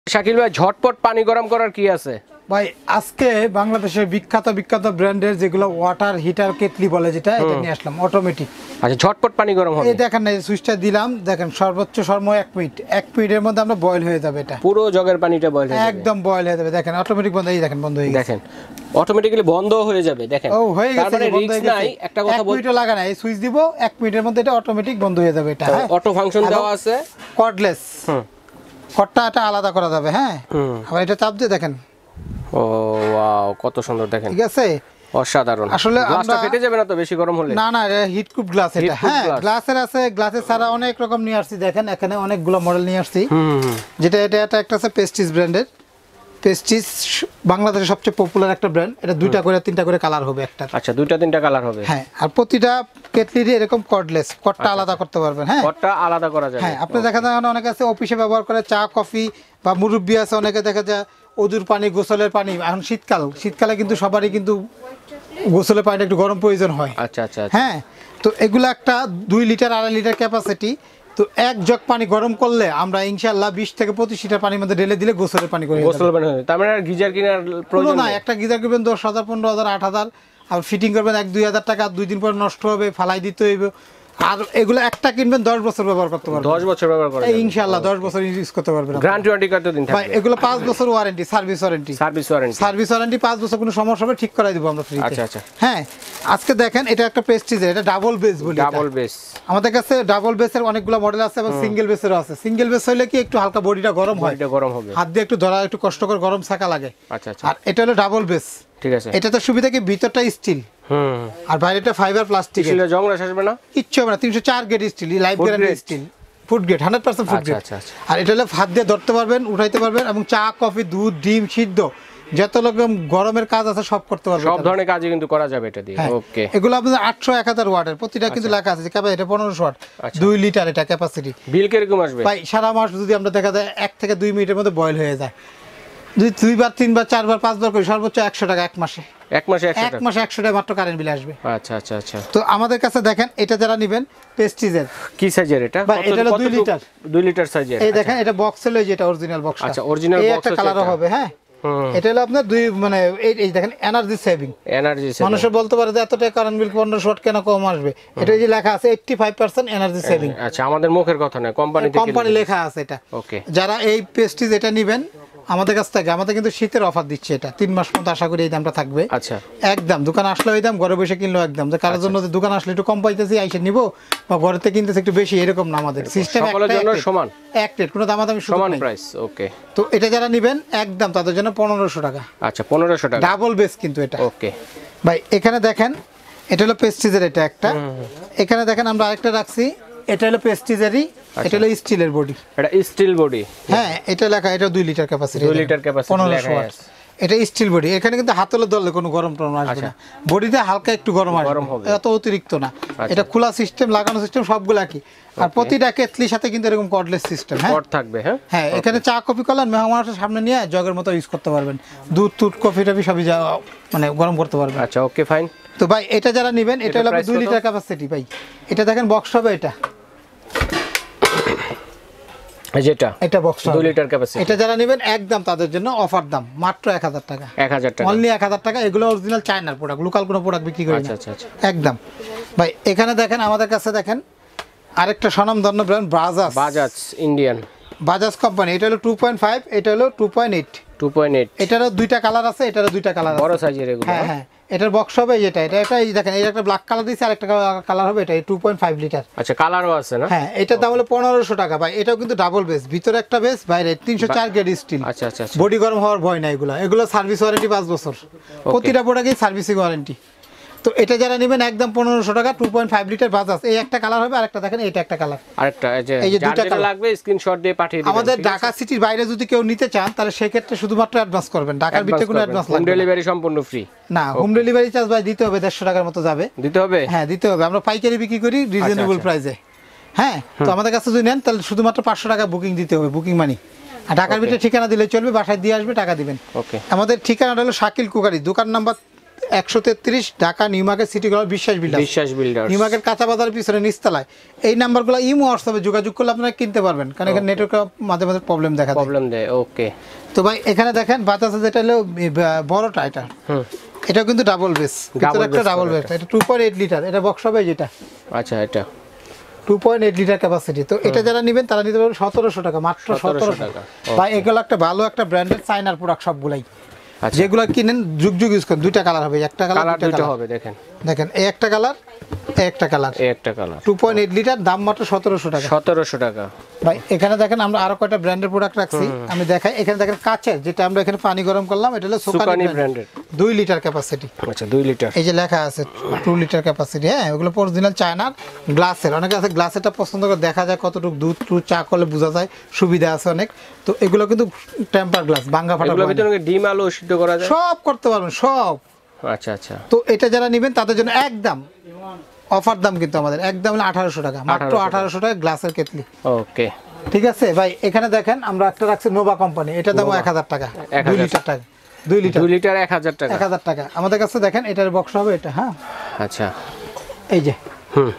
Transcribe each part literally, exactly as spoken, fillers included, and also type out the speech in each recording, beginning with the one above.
শাকিল ভাই ঝটপট পানি গরম করার কি আছে ভাই? আজকে বাংলাদেশের বিখ্যাত বিখ্যাত ব্র্যান্ডের যেগুলো ওয়াটার হিটার কেটলি বলে যেটা এটা নিয়ে আসলাম অটোমেটিক। আচ্ছা ঝটপট পানি গরম হবে। এই দেখেন না, এই সুইচটা দিলাম, দেখেন সর্বোচ্চ সময় এক মিনিট, এক মিনিটের মধ্যে আমরা বয়েল হয়ে যাবে, এটা পুরো জগের পানিটা বয়েল হয়ে যাবে, একদম বয়েল হয়ে যাবে। দেখেন অটোমেটিক বন্ধ, এই দেখেন বন্ধ হয়ে গেছে, দেখেন অটোমেটিক্যালি বন্ধ হয়ে যাবে। দেখেন ও হয়ে গেছে, তারপরে বন্ধ রিস্ক হয়ে নাই। গেছে, একটা কথা এক মিনিটও লাগা না, এই সুইচ দিব এক মিনিটের মধ্যে এটা অটোমেটিক বন্ধ হয়ে যাবে। এটা হ্যাঁ অটো ফাংশন দেওয়া আছে, কর্ডলেস, হুম কর্ডটা এটা আলাদা করা যাবে। হ্যাঁ আবার এটা চাপ দিয়ে দেখেন, ও ওয়াও কত সুন্দর, দেখেন ঠিক আছে, অসাধারণ। আসলে গ্লাসটা ফেটে যাবে না তো বেশি গরম হলে? না না, হিট কুপ গ্লাস এটা। হ্যাঁ গ্লাসের আছে, গ্লাসের ছাড়া অনেক রকম নিয়ে আসছি, দেখেন এখানে অনেকগুলো মডেল নিয়ে আসছি। যেটা এটা এটা একটা আছে পেস্টিজ ব্র্যান্ডের, পেস্টিজ বাংলাদেশের সবচেয়ে পপুলার একটা ব্র্যান্ড। এটা দুইটা করে তিনটা করে কালার হবে একটা। আচ্ছা দুইটা তিনটা কালার হবে। হ্যাঁ আর প্রতিটা কেটলিরই এরকম কর্ডলেস, কর্ডটা আলাদা করতে পারবেন। হ্যাঁ কর্ডটা আলাদা করা যাবে। হ্যাঁ আপনি দেখা যায় অনেকে আছে অফিসে ব্যবহার করে, চা কফি বা মুরব্বি আছে অনেকে, দেখা যায় অজুর পানি, গোসলের পানি। এখন শীতকাল, শীতকালে কিন্তু সবারই কিন্তু গোসলের পানিটা একটু গরম প্রয়োজন হয়। আচ্ছা আচ্ছা হ্যাঁ তো এগুলো একটা দুই লিটার আড়াই লিটার ক্যাপাসিটি। তো এক জগ পানি গরম করলে আমরা ইনশাআল্লাহ বিশ থেকে পঁচিশ লিটার পানির মধ্যে ঢেলে দিলে গোসলের পানি করে গোসলের পানি হবে। তার মানে আর গিজার কেনার প্রয়োজন না, একটা গিজার কিনবেন দশ হাজার পনেরো হাজার আট হাজার, আর ফিটিং করবেন এক দুই হাজার টাকা, দুই দিন পর নষ্ট হবে, ফালাই দিতে হইবে। আর এগুলো একটা কিনবেন দশ বছর ব্যবহার করতে পারবেন, দশ বছর ব্যবহার করা যাবে ইনশাআল্লাহ, দশ বছর ইউজ করতে পারবেন। গ্যারান্টি ওয়ারেন্টি কত দিন থাকবে ভাই? এগুলো পাঁচ বছর warranty, service warranty, service warranty, service warranty পাঁচ বছর, কোনো সমস্যা হবে ঠিক করাই দিব আমরা ফ্রিতে। আচ্ছা আচ্ছা হ্যাঁ আজকে দেখেন এটা একটা প্রেস্টিজের, এটা ডাবল বেস বলি। ডাবল বেস আমাদের কাছে ডাবল বেসের অনেকগুলো মডেল আছে এবং সিঙ্গেল বেসেরও আছে। সিঙ্গেল বেস হলে কি একটু হালকা বডিটা গরম হয়, বডিটা গরম হবে, হাত দিয়ে একটু ধরা একটু কষ্ট করে গরম থাকা লাগে। আচ্ছা আচ্ছা। আর এটা হলো ডাবল বেস, ঠিক আছে। এটাতে সুবিধা কি ভিতরটা স্টিল, হুম আর বাইরেটা ফাইবার প্লাস্টিক, স্টিলের জং রাশ আসবে না, কিচ্ছু হবে না। তিনশো চার grade steel, life guarantee steel, food grade, hundred percent food grade. আর এটা হলো হাত দিয়ে ধরতে পারবেন, উঠাইতে পারবেন, এবং চা কফি দুধ ডিম সিদ্ধ যত রকম গরমের কাজ আছে সব করতে পারবেন, সব ধরনের কাজই কিন্তু করা যাবে এটা দিয়ে। ওকে এগুলো আপনাদের আটশো এক হাজার ওয়াটের, প্রতিটা কিন্তু লেখা আছে ক্যাপাসিটি এটা পনেরোশো ওয়াট, দুই লিটার এটা ক্যাপাসিটি। বিল কিরকম আসবে ভাই? সারা মাস যদি আমরা দেখা যায় এক থেকে দুই মিনিটের মধ্যে বয়েল হয়ে যায়, দুই দুইবার তিনবার চারবার পাঁচবার করে সর্বোচ্চ একশো টাকা এক মাসে, এক মাসে এক মাসে একশো টাকা মাত্র কারেন্ট বিল আসবে। আচ্ছা আচ্ছা আচ্ছা। তো আমাদের কাছে দেখেন এটা যারা নেবেন পেস্টিজের, কি সাইজের এটা? এটা হলো দুই লিটার, দুই লিটার সাইজের। এই দেখেন এটা বক্স হলো, যেটা অরিজিনাল বক্স। আচ্ছা অরিজিনাল বক্স, এই বক্স একটা কালারও হবে। হ্যাঁ এটা হলো আপনার দুই মানে এই এই দেখেন এনার্জি সেভিং, এনার্জি সেভিং। মানুষ বলতে পারে যে এত টাকা কারেন্ট বিল পনেরোশো ওয়াট কেন কম আসবে, এটা যে লেখা আছে পঁচাশি পার্সেন্ট এনার্জি সেভিং। আচ্ছা আমাদের মুখের কথা না, কোম্পানি থেকে কোম্পানি লেখা আছে এটা। ওকে যারা এই পেস্টিজ এটা নেবেন আমাদের কাছ থেকে, আমাদের কিন্তু শীতের অফার দিচ্ছে, এটা তিন মাস মতো আশা করি এই দামটা থাকবে। আচ্ছা একদম দোকান আসলে ওই দাম, ঘরে বসে কিনলো একদম। যে কারোর জন্য দোকান আসলে একটু কম পাইতেছি আইসে নিবো, বা ঘরেতে কিনতেছি একটু বেশি, এরকম না, আমাদের সিস্টেম সকলের জন্য সমান, এক রেট, কোনো দামাদামি সমান প্রাইস। ওকে তো এটা যারা নেবেন একদম তাদের জন্য পনেরোশো টাকা। আচ্ছা পনেরোশো টাকা ডাবল বেস কিন্তু এটা। ওকে ভাই এখানে দেখেন এটা হলো পেস্টিজের, এটা একটা। এখানে দেখেন আমরা আরেকটা রাখছি, এটা হলো পেস্টিজেরই, এটা হলো স্টিলের বডি, এটা স্টিল বডি। হ্যাঁ এটা লেখা, এটা দুই লিটার ক্যাপাসিটি, দুই লিটার ক্যাপাসিটি লেখা আছে। এটা স্টিল বডি, এখানে কিন্তু হাতলে ধরলে কোনো গরম টরম আসবে না, বডিতে হালকা একটু গরম আসবে, এত অতিরিক্ত না। এটা খোলা সিস্টেম, লাগানো সিস্টেম সবগুলো একই। আর প্রতিটা কেটলির সাথে কিন্তু এরকম কর্ডলেস সিস্টেম। হ্যাঁ কর্ড থাকবে। হ্যাঁ হ্যাঁ এখানে চা কফি করলেন মেহমানের সামনে নিয়ে জগের মতো ইউজ করতে পারবেন, দুধ টুধ কফি টফি সবই মানে গরম করতে পারবেন। আচ্ছা ওকে ফাইন। তো ভাই এটা যারা নেবেন এটা হলো দুই লিটার ক্যাপাসিটি। ভাই এটা দেখেন বক্স হবে, এটা যেটা এটা বক্স দুই লিটার ক্যাপাসিটি, এটা যারা নেবেন একদম তাদের জন্য অফার দাম মাত্র এক হাজার টাকা, এক হাজার টাকা অনলি এক হাজার টাকা। এগুলো অরিজিনাল চায়নার প্রোডাক্ট, লোকাল কোনো প্রোডাক্ট বিক্রি করি না। আচ্ছা আচ্ছা আচ্ছা একদম। ভাই এখানে দেখেন আমাদের কাছে দেখেন আরেকটা স্বনামধন্য brand Bajaj, Bajaj Indian, Bajaj company. এটা হলো টু পয়েন্ট ফাইভ, এটা হলো two point eight, two point eight. এটারও দুইটা কালার আছে, এটারও দুইটা কালার আছে, বড় সাইজের এগুলো। হ্যাঁ হ্যাঁ এটার বক্স হবে যেটা, এটা এটা এই দেখেন এই একটা ব্ল্যাক কালার দিয়েছে, আর একটা কালার হবে, এটা টু পয়েন্ট ফাইভ লিটার। আচ্ছা কালারও আছে না? হ্যাঁ এটার দাম হলো পনেরোশো টাকা। ভাই এটাও কিন্তু ডাবল বেস, ভিতরে একটা বেস, বাইরে তিনশো চার গ্রেড স্টিল। আচ্ছা আচ্ছা। বডি গরম হওয়ার ভয় নাই এগুলো, এগুলো সার্ভিস ওয়ারেন্টি পাঁচ বছর, প্রতিটা প্রোডাক্টই সার্ভিসিং ওয়ারেন্টি। তো এটা যারা নেবেন একদম পনেরোশো টাকা, two point five litre Bajaj. এই একটা কালার হবে, আরেকটা দেখেন এটা একটা কালার, আরেকটা এই যে দুটো কালার লাগবে স্ক্রিনশট দিয়ে পাঠিয়ে দিবেন। আমাদের ঢাকা সিটির বাইরে যদি কেউ নিতে চান তাহলে সেই ক্ষেত্রে শুধুমাত্র অ্যাডভান্স করবেন, ঢাকার ভিতরে কোনো অ্যাডভান্স লাগবে না। হোম ডেলিভারি সম্পূর্ণ ফ্রি না, হোম ডেলিভারি চার্জ ভাই দিতে হবে, দেড়শো টাকার মতো যাবে। দিতে হবে? হ্যাঁ দিতে হবে, আমরা পাইকারি বিক্রি করি রিজনেবল প্রাইসে। হ্যাঁ তো আমাদের কাছে যদি নেন তাহলে শুধুমাত্র পাঁচশো টাকা বুকিং দিতে হবে, বুকিং মানি। আর ঢাকার ভিতরে ঠিকানা দিলে চলবে, বাসায় দিয়ে আসবে, টাকা দিবেন। ওকে। আমাদের ঠিকানাটা হলো শাকিল কুকারি, দোকান নাম্বার একশো তেত্রিশ Dhaka new market city corner Biswas builders. Biswas builders new market কাঁচা বাজারের পিছনে নিচতলায়। এই নাম্বারগুলো ইমো হোয়াটসঅ্যাপে যোগাযোগ করলে আপনারা কিনতে পারবেন, কারণ এখানে নেটওয়ার্ক মাঝে মাঝে প্রবলেম দেখা দেয় প্রবলেম দেয়। ওকে, তো ভাই এখানে দেখেন বাতাসে যেটা হলো বড়টা এটা, হুম, এটা কিন্তু ডাবল বেস, ভিতরে একটা ডাবল বেস, এটা টু পয়েন্ট এইট লিটার, এটা বক্স হবে যেটা। আচ্ছা, এটা two point eight litre capacity. তো এটা যারা নেবেন তারা নিতে পারবেন সতেরোশো টাকা, মাত্র সতেরোশো টাকা। ভাই এগুলো একটা ভালো একটা ব্র্যান্ডেড চাইনার প্রোডাক্ট সবগুলাই, যেগুলো কিনেন যুগ যুগ ইউজ করেন। দুইটা কালার হবে, একটা কালার দুইটা হবে। দেখেন দেখেন এই একটা কালার, এই একটা কালার, এই একটা colour, two point eight litre, দাম মাত্র সতেরোশো টাকা। সতেরোশো টাকা। ভাই এখানে দেখেন আমরা আরো কয়টা ব্র্যান্ডের প্রোডাক্ট রাখছি, আমি দেখাই। এখানে দেখেন কাচের, যেটা আমরা এখানে পানি গরম করলাম, এটা হলো সুকানি ব্র্যান্ডের, দুই লিটার ক্যাপাসিটি। আচ্ছা, দুই লিটার, এই যে লেখা আছে টু লিটার ক্যাপাসিটি। হ্যাঁ, ওগুলো অরিজিনাল চায়নার গ্লাসের। অনেকে আছে গ্লাসেরটা পছন্দ করে, দেখা যায় কতটুকু দুধ টুধ চা করলে বোঝা যায়, সুবিধা আছে অনেক। তো এগুলো কিন্তু টেম্পার গ্লাস, ভাঙা ফাটা, এগুলোর ভিতরে ডিম আলু সিদ্ধ করা যায়, সব করতে পারবেন সব। আচ্ছা আচ্ছা। তো এটা যারা নেবেন তাদের জন্য একদম অফার দাম, কিন্তু আমাদের একদম আঠারোশো টাকা, মাত্র আঠারোশো টাকা গ্লাসের কেটলি। ওকে, ঠিক আছে ভাই। এখানে দেখেন আমরা একটা রাখছি নোভা কোম্পানি, এটা দাম এক হাজার টাকা, দুই লিটার টাকা, দুই লিটার দুই লিটার এক হাজার টাকা, এক হাজার টাকা আমাদের কাছে। দেখেন এটার বক্স হবে এটা। হ্যাঁ, আচ্ছা, এই যে হুম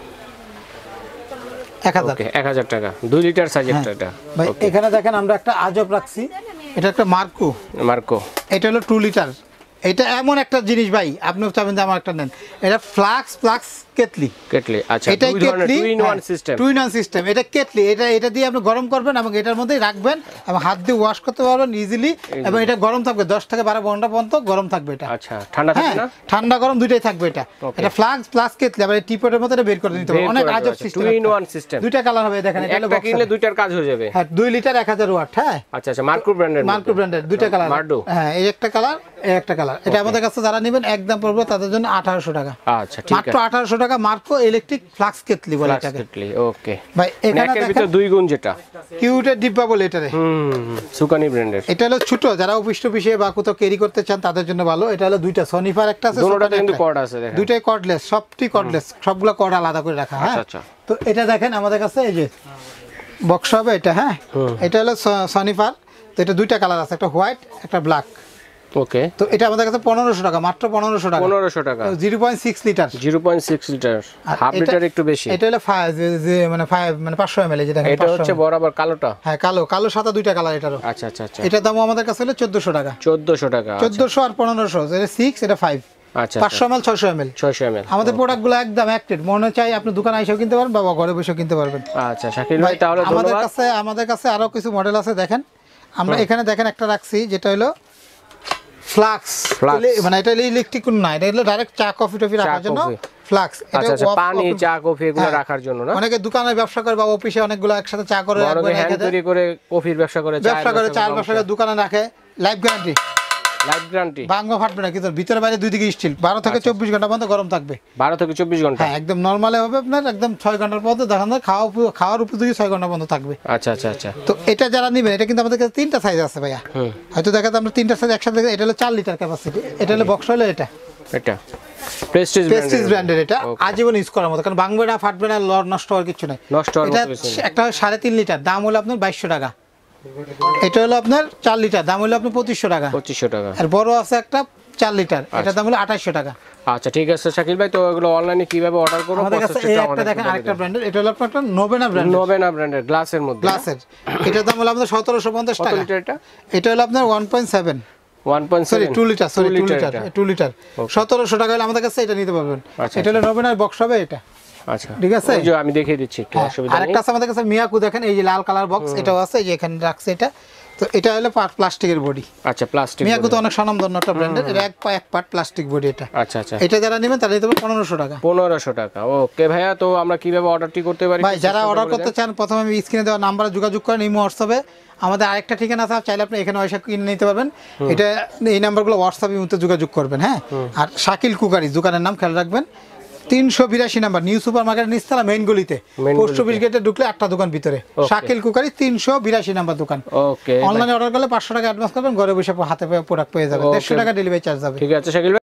এক হাজার, এক হাজার টাকা, দুই লিটার সাইজের এটা। ভাই এখানে দেখেন আমরা একটা আজব রাখছি, এটা একটা মার্কো, মার্কো, এটা হলো টু লিটার। এটা এমন একটা জিনিস ভাই, আপনি চাবেন যে আমার একটা নেন, এটা ফ্লাক্স ফ্লাক্স কেটলি, কেটলি। আচ্ছা, এটা kettle two in one system, two in one system. এটা কেটলি, এটা এটা দিয়ে আপনি গরম করবেন এবং এটার মধ্যেই রাখবেন এবং হাত দিয়ে ওয়াশ করতে পারবেন ইজিলি, এবং এটা গরম থাকবে দশ থেকে বারো ঘন্টা পর্যন্ত গরম থাকবে এটা। আচ্ছা, ঠান্ডা থাকবে না? ঠান্ডা গরম দুইটাই থাকবে এটা। এটা ফ্লাক্স প্লাস কেটলি, আবার টিপটের মধ্যে এটা বের করে নিতে পারবেন। অনেক আজব system, two in one system, দুইটা কালার হবে। দেখেন এটা একটা কিনলে দুইটার কাজ হয়ে যাবে। হ্যাঁ, দুই লিটার এক হাজার ওয়াট। হ্যাঁ, আচ্ছা আচ্ছা, মার্কো ব্র্যান্ডের, মার্কো ব্র্যান্ডের দুইটা কালার। হ্যাঁ, এই একটা কালার, এই একটা কালার। এটা আমাদের কাছে যারা নেবেন একদম পড়বে তাদের জন্য আঠারোশো টাকা। আচ্ছা, ঠিক আছে, মাত্র আঠারোশো টাকা। মার্কো ইলেকট্রিক ফ্লাক্স কেটলি বলে এটাকে। ওকে ভাই, এখানে দেখেন দুই গুণ, যেটা কিউটের ডিব্বা বলে এটারে, হুম, সুকানি ব্র্যান্ডের। এটা হলো ছোট, যারা অফিস টফিসে বা কোথাও ক্যারি করতে চান তাদের জন্য ভালো। এটা হলো দুইটা সনিফার একটা আছে, দুটোতে কিন্তু কর্ড আছে। দেখেন দুইটাই কর্ডলেস, সবটি কর্ডলেস, সবগুলা কর্ড আলাদা করে রাখা। হ্যাঁ, আচ্ছা। তো এটা দেখেন আমাদের কাছে এই যে বক্স হবে এটা। হ্যাঁ, এটা হলো সনিফার। তো এটা দুইটা কালার আছে, একটা হোয়াইট একটা ব্ল্যাক। ওকে, তো এটা আমাদের কাছে পনেরোশো টাকা, মাত্র পনেরোশো টাকা, পনেরোশো টাকা, zero point six litre, zero point six litre, half litre একটু বেশি। এটা হলো ফাইভ, মানে ফাইভ মানে পাঁচশো এমএল, যেটা এটা হচ্ছে বরাবর কালোটা। হ্যাঁ, কালো কালো সাদা দুইটা কালার এটারও। আচ্ছা আচ্ছা আচ্ছা। এটার দাম আমাদের কাছে হলো চোদ্দশো টাকা, চোদ্দশো টাকা, চোদ্দশো আর পনেরোশো। এটা সিক্স, এটা ফাইভ। আচ্ছা, পাঁচশো এমএল, ছয়শো এমএল, ছয়শো এমএল। আমাদের প্রোডাক্টগুলো একদম অ্যাক্টেড, মনে চাই আপনি দোকানে এসেও কিনতে পারেন, বাবা ঘরে বসেও কিনতে পারবেন। আচ্ছা শাকিল ভাই, তাহলে আমাদের কাছে আমাদের কাছে আরো কিছু মডেল আছে। দেখেন আমরা এখানে দেখেন একটা রাখছি, যেটা হলো ফ্লাক্স, মানে এটা ইলেকট্রিক না, এটা হলো ডাইরেক্ট চা কফি টফি রাখার জন্য ফ্লাক্স। এটা পানি, চা কফি এগুলো রাখার জন্য না? অনেকে দোকানে ব্যবসা করে বা অফিসে অনেকগুলো একসাথে চা করে, অনেকে হ্যান্ড তৈরি করে কফির ব্যবসা করে, ব্যবসা করে, চা ব্যবসা করে, দোকানে রাখে। লাইফ গ্যারান্টি, লাইফ গ্যারান্টি, ভাঙবা ফাটবে না, কিন্তু ভিতরে বাইরে দুই দিকে স্টিল, বারো থেকে চব্বিশ ঘন্টা পর্যন্ত গরম থাকবে, বারো থেকে চব্বিশ ঘন্টা। হ্যাঁ, একদম নরমালে হবে আপনার, একদম ছয় ঘন্টার পর্যন্ত দেখান যায়, খাওয়া খাওয়ার উপযোগী ছয় ঘন্টা পর্যন্ত থাকবে। আচ্ছা আচ্ছা আচ্ছা। তো এটা যারা নেবেন, এটা কিন্তু আমাদের কাছে তিনটা সাইজ আছে ভাইয়া, হয়তো দেখাতে আমরা তিনটা সাইজ একসাথে। এটা হলো চার লিটার ক্যাপাসিটি, এটা হলো বক্স হলো এটা, এটা প্রেস্টিজ প্রেস্টিজ ব্র্যান্ডের। এটা আজীবন ইউজ করার মতো, কারণ ভাঙবে না, ফাটবে না, নষ্ট হওয়ার কিছু নাই, নষ্ট হওয়ার কিছু নাই। এটা একটা সাড়ে তিন লিটার, দাম হলো আপনার বাইশশো টাকা। এটা হলো আপনার চার লিটার, দাম হলো আপনার পঁচিশশো টাকা, পঁচিশশো টাকা। আর বড় আছে একটা চার লিটার, এটার দাম হলো আঠাশশো টাকা। আচ্ছা ঠিক আছে শাকিল ভাই, তো এগুলো অনলাইনে কিভাবে অর্ডার করব? আমাদের কাছে এই একটা দেখেন, আরেকটা ব্র্যান্ডের, এটা হলো আপনার নোবেনা ব্র্যান্ড, নোবেনা ব্র্যান্ডের গ্লাসের মধ্যে, গ্লাসের। এটার দাম হলো আপনার সতেরোশো পঞ্চাশ টাকা। কত লিটার এটা? এটা হলো আপনার one point seven, one point seven, two litre, sorry two litre, two litre, সতেরোশো টাকা হলে আমাদের কাছে এটা নিতে পারবেন। এটা হলো নোবেনার বক্স হবে এটা। আচ্ছা ঠিক আছে, এই যে আমি দেখিয়ে দিচ্ছি একটু, অসুবিধা নেই। আরেকটা আছে আমাদের কাছে মিয়াকু, দেখেন এই যে লাল কালার বক্স, এটাও আছে, এই যে এখানে রাখছে এটা। তো এটা হলো প্লাস্টিকের বডি। আচ্ছা, প্লাস্টিক, মিয়াকু তো অনেক স্বনামধন্য একটা ব্র্যান্ডের, এটা এক এক পার্ট প্লাস্টিক বডি এটা। আচ্ছা আচ্ছা। এটা যারা নেবেন তারা নিতে পারবে পনেরোশো টাকা, পনেরোশো টাকা। ওকে ভাইয়া, তো আমরা কিভাবে অর্ডারটি করতে পারি? ভাই যারা অর্ডার করতে চান, প্রথমে আমি স্ক্রিনে দেওয়া নাম্বারে যোগাযোগ করেন, ইমো হোয়াটসঅ্যাপে। আমাদের আরেকটা ঠিকানা আছে, চাইলে আপনি এখানে এসে কিনে নিতে পারবেন। এটা এই নাম্বারগুলো হোয়াটসঅ্যাপে মধ্যে যোগাযোগ করবেন। হ্যাঁ, আর শাকিল কুকারি দোকানের নাম খেয়াল রাখবেন, তিনশো বিরাশি নাম্বার, নিউ সুপার মার্কেট নিচতলা, মেইন গলিতে, পোস্ট অফিস গেটে ঢুকলে আটটা দোকান ভিতরে, শাকিল কুকারি তিনশো বিরাশি নাম্বার দোকান। ওকে, অনলাইনে অর্ডার করলে পাঁচশো টাকা অ্যাডভান্স করবেন, ঘরে বসে হাতে প্রোডাক্ট পেয়ে যাবেন, দেড়শো টাকা ডেলিভারি চার্জ যাবে। ঠিক আছে শাকিল।